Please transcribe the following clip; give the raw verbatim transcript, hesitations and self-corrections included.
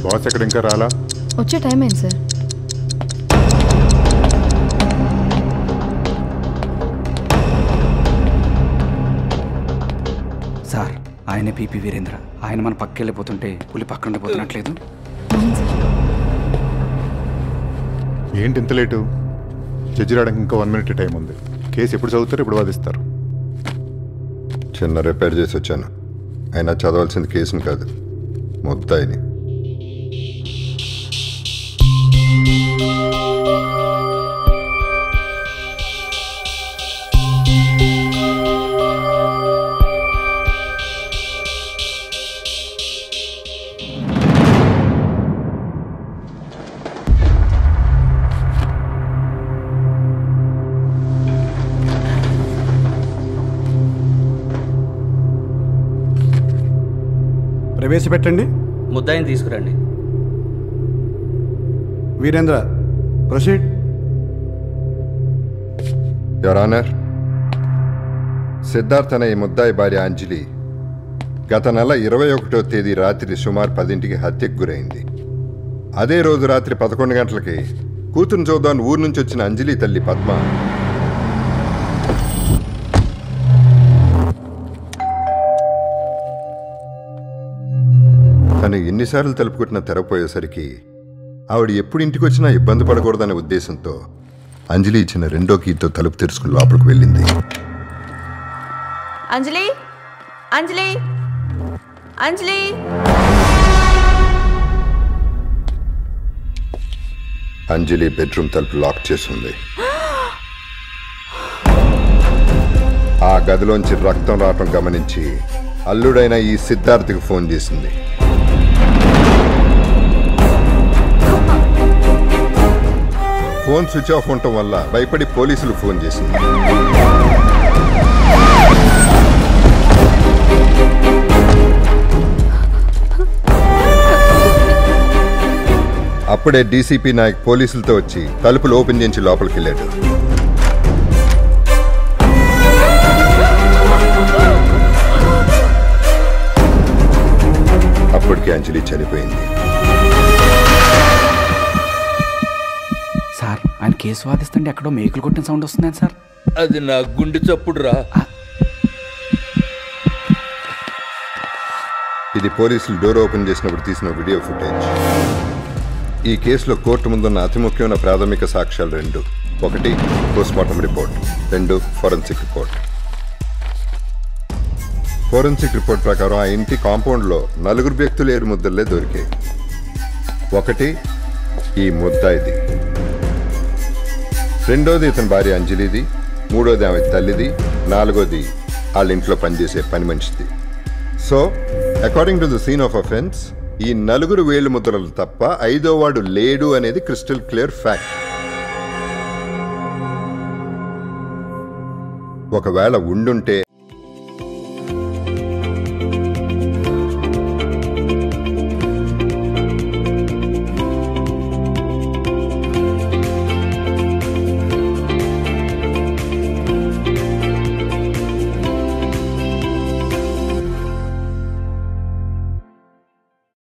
Boss ఎక్కడ ఇంకా రాలా? వచ్చే టైం ఏంటి సార్? సార్ ఆయన పీపీ వీరేంద్ర. ఆయన మన పక్క వెళ్ళిపోతుంటే పులి పక్కన ఉండిపోతున్నట్లేదు. ఏంటి ఇంత లేటు? జడ్జి రావడానికి ఇంకా వన్ మినిట్ టైం ఉంది. కేసు ఎప్పుడు చదువుతారు, ఎప్పుడు వాదిస్తారు? చిన్న రిపేర్ చేసి వచ్చాను. అయినా చదవాల్సింది కేసుని కాదు, ముద్దాయిని. ప్రవేశపెట్టండి. ముద్దాయిని తీసుకురండి. Virendra, proceed. Your honour, Siddharth అనే ఈ ముద్దాయి భార్య అంజలి గత నెల ఇరవై ఒకటో తేదీ రాత్రి సుమారు పదింటికి హత్యకు గురైంది. అదే రోజు రాత్రి పదకొండు గంటలకి కూతురు చూద్దాం ఊరు నుంచి వచ్చిన అంజలి తల్లి పద్మ తను ఎన్నిసార్లు తలుపుకొట్టిన తెరపోయేసరికి ఆవిడ ఎప్పుడు ఇంటికి వచ్చినా ఇబ్బంది పడకూడదనే ఉద్దేశంతో అంజలి ఇచ్చిన రెండో కీతో తలుపు తెరుచుకుని లోపలికి వెళ్ళింది. అంజలి అంజలి అంజలి అంజలి బెడ్రూమ్ తలుపు లాక్ చేసింది. ఆ గదిలోంచి రక్తం రావటం గమనించి అల్లుడైన ఈ సిద్ధార్థ్కి ఫోన్ చేసింది. ఫోన్ స్విచ్ ఆఫ్ ఉండటం వల్ల భయపడి పోలీసులు ఫోన్ చేసింది. అప్పుడే డీసీపీ నాయక్ పోలీసులతో వచ్చి తలుపులు ఓపెన్ చేసి లోపలికి వెళ్ళాడు. అప్పటికి అంజలి చనిపోయింది. సార్ ఆయన కేసు వాదిస్తుంటే ఎక్కడో మేకులు కొట్టిన సౌండ్ వస్తున్నాయి సార్. అది నా గుండె చప్పుడు రా. ఇది పోలీసులు డోర్ ఓపెన్ చేసినప్పుడు తీసిన వీడియో ఫుటేజ్. ఈ కేసులో కోర్టు ముందున్న అతి ముఖ్యమైన ప్రాథమిక సాక్ష్యాలు రెండు. ఒకటి పోస్ట్మార్టం రిపోర్ట్, రెండు ఫోరెన్సిక్ రిపోర్ట్. ఫోరెన్సిక్ రిపోర్ట్ ప్రకారం ఆ ఇంటి కాంపౌండ్లో నలుగురు వ్యక్తులు ఏడు ముద్దలే దొరికాయి. ఒకటి ఈ ముద్దాయిది, రెండోది ఇతని భార్య అంజలిది, మూడోది ఆమె తల్లిది, నాలుగోది వాళ్ళ ఇంట్లో పనిచేసే పని మనిషిది. So according to the scene of offence ఈ నలుగురు వేలు ముద్రలు తప్ప ఐదో వాడు లేడు అనేది క్రిస్టల్ క్లియర్ ఫ్యాక్ట్. ఒకవేళ ఉండుంటే